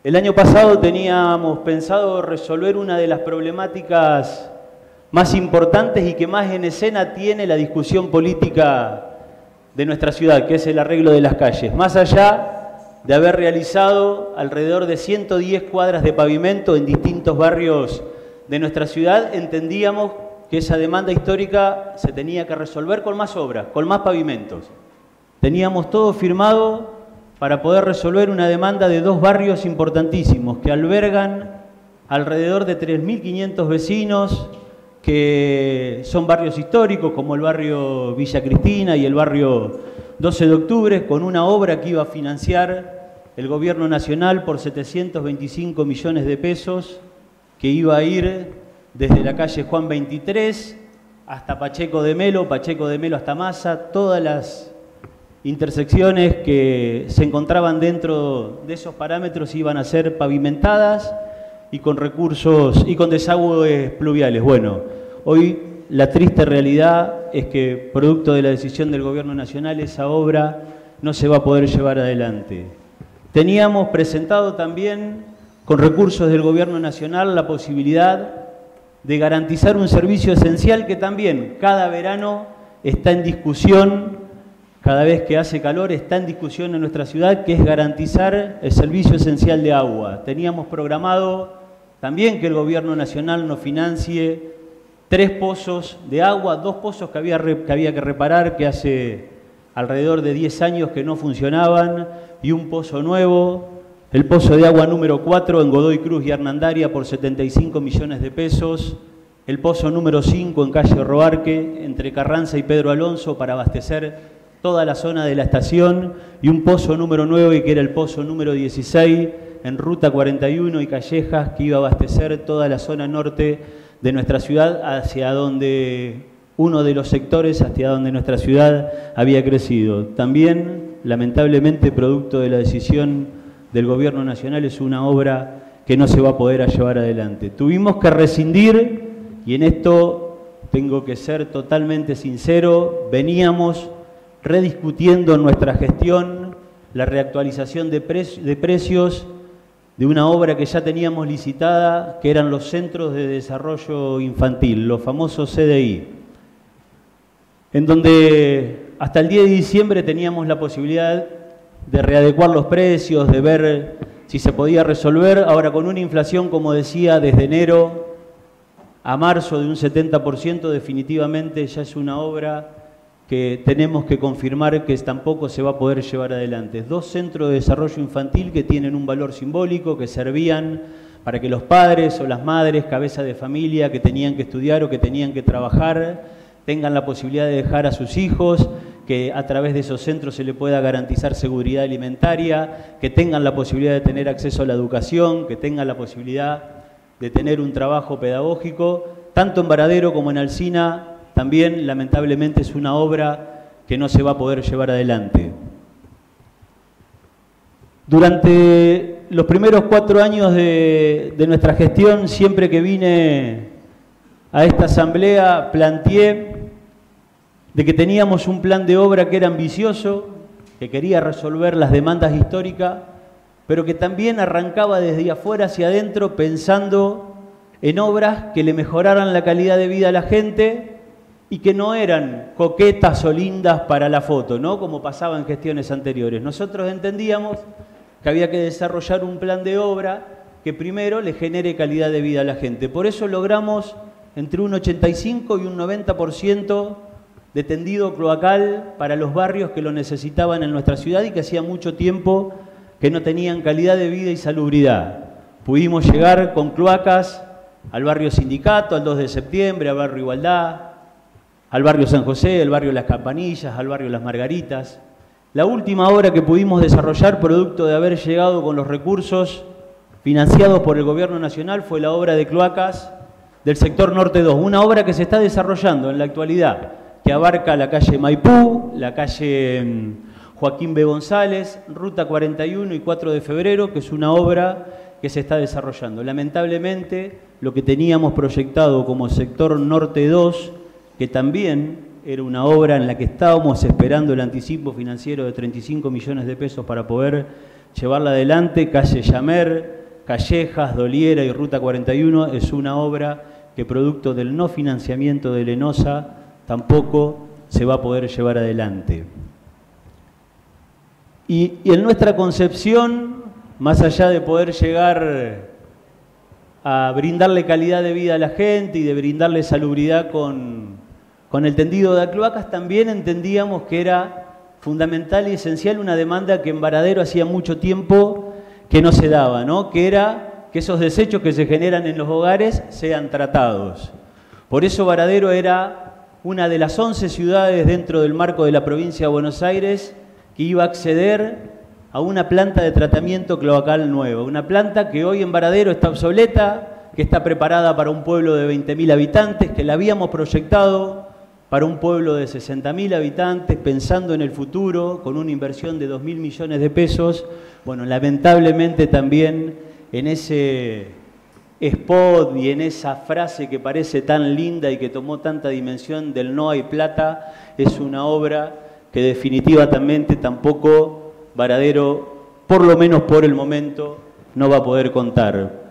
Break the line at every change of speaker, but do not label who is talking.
El año pasado teníamos pensado resolver una de las problemáticas más importantes y que más en escena tiene la discusión política de nuestra ciudad, que es el arreglo de las calles. Más allá de haber realizado alrededor de 110 cuadras de pavimento en distintos barrios de nuestra ciudad, entendíamos que esa demanda histórica se tenía que resolver con más obras, con más pavimentos. Teníamos todo firmado para poder resolver una demanda de dos barrios importantísimos que albergan alrededor de 3.500 vecinos, que son barrios históricos como el barrio Villa Cristina y el barrio 12 de Octubre, con una obra que iba a financiar el gobierno nacional por 725 millones de pesos, que iba a ir desde la calle Juan 23 hasta Pacheco de Melo hasta Massa, todas las intersecciones que se encontraban dentro de esos parámetros iban a ser pavimentadas y con recursos y con desagües pluviales. Bueno, hoy la triste realidad es que, producto de la decisión del Gobierno Nacional, esa obra no se va a poder llevar adelante. Teníamos presentado también, con recursos del Gobierno Nacional, la posibilidad de garantizar un servicio esencial que también cada verano está en discusión. Cada vez que hace calor está en discusión en nuestra ciudad, que es garantizar el servicio esencial de agua. Teníamos programado también que el Gobierno Nacional nos financie 3 pozos de agua, 2 pozos que había que reparar, que hace alrededor de 10 años que no funcionaban, y un pozo nuevo, el pozo de agua número 4 en Godoy Cruz y Hernandaria por 75 millones de pesos, el pozo número 5 en calle Roarque, entre Carranza y Pedro Alonso, para abastecer toda la zona de la estación, y un pozo número 9, que era el pozo número 16, en Ruta 41 y Callejas, que iba a abastecer toda la zona norte de nuestra ciudad, hacia donde uno de los sectores, hacia donde nuestra ciudad había crecido. También, lamentablemente, producto de la decisión del Gobierno Nacional, es una obra que no se va a poder llevar adelante. Tuvimos que rescindir, y en esto tengo que ser totalmente sincero, veníamos rediscutiendo en nuestra gestión la reactualización de precios de una obra que ya teníamos licitada, que eran los Centros de Desarrollo Infantil, los famosos CDI, en donde hasta el 10 de diciembre teníamos la posibilidad de readecuar los precios, de ver si se podía resolver. Ahora, con una inflación, como decía, desde enero a marzo de un 70%, definitivamente ya es una obra que tenemos que confirmar que tampoco se va a poder llevar adelante. 2 centros de desarrollo infantil que tienen un valor simbólico, que servían para que los padres o las madres, cabeza de familia, que tenían que estudiar o que tenían que trabajar, tengan la posibilidad de dejar a sus hijos, que a través de esos centros se le pueda garantizar seguridad alimentaria, que tengan la posibilidad de tener acceso a la educación, que tengan la posibilidad de tener un trabajo pedagógico, tanto en Varadero como en Alsina. También, lamentablemente, es una obra que no se va a poder llevar adelante. Durante los primeros 4 años de nuestra gestión, siempre que vine a esta asamblea, planteé de que teníamos un plan de obra que era ambicioso, que quería resolver las demandas históricas, pero que también arrancaba desde afuera hacia adentro, pensando en obras que le mejoraran la calidad de vida a la gente y que no eran coquetas o lindas para la foto, ¿no?, como pasaba en gestiones anteriores. Nosotros entendíamos que había que desarrollar un plan de obra que primero le genere calidad de vida a la gente. Por eso logramos entre un 85 y un 90% de tendido cloacal para los barrios que lo necesitaban en nuestra ciudad y que hacía mucho tiempo que no tenían calidad de vida y salubridad. Pudimos llegar con cloacas al barrio Sindicato, al 2 de septiembre, al barrio Igualdad, al barrio San José, al barrio Las Campanillas, al barrio Las Margaritas. La última obra que pudimos desarrollar, producto de haber llegado con los recursos financiados por el Gobierno Nacional, fue la obra de cloacas del sector Norte 2, una obra que se está desarrollando en la actualidad, que abarca la calle Maipú, la calle Joaquín B. González, Ruta 41 y 4 de febrero, que es una obra que se está desarrollando. Lamentablemente, lo que teníamos proyectado como sector Norte 2, que también era una obra en la que estábamos esperando el anticipo financiero de 35 millones de pesos para poder llevarla adelante. Calle Llamer, Callejas, Doliera y Ruta 41 es una obra que producto del no financiamiento de Lenosa tampoco se va a poder llevar adelante. Y en nuestra concepción, más allá de poder llegar a brindarle calidad de vida a la gente y de brindarle salubridad con el tendido de cloacas, también entendíamos que era fundamental y esencial una demanda que en Varadero hacía mucho tiempo que no se daba, ¿no? Que era que esos desechos que se generan en los hogares sean tratados. Por eso Varadero era una de las 11 ciudades dentro del marco de la provincia de Buenos Aires que iba a acceder a una planta de tratamiento cloacal nueva. Una planta que hoy en Varadero está obsoleta, que está preparada para un pueblo de 20.000 habitantes, que la habíamos proyectado para un pueblo de 60.000 habitantes, pensando en el futuro, con una inversión de 2.000 millones de pesos. Bueno, lamentablemente también en ese spot y en esa frase que parece tan linda y que tomó tanta dimensión del no hay plata, es una obra que definitivamente tampoco Varadero, por lo menos por el momento, no va a poder contar.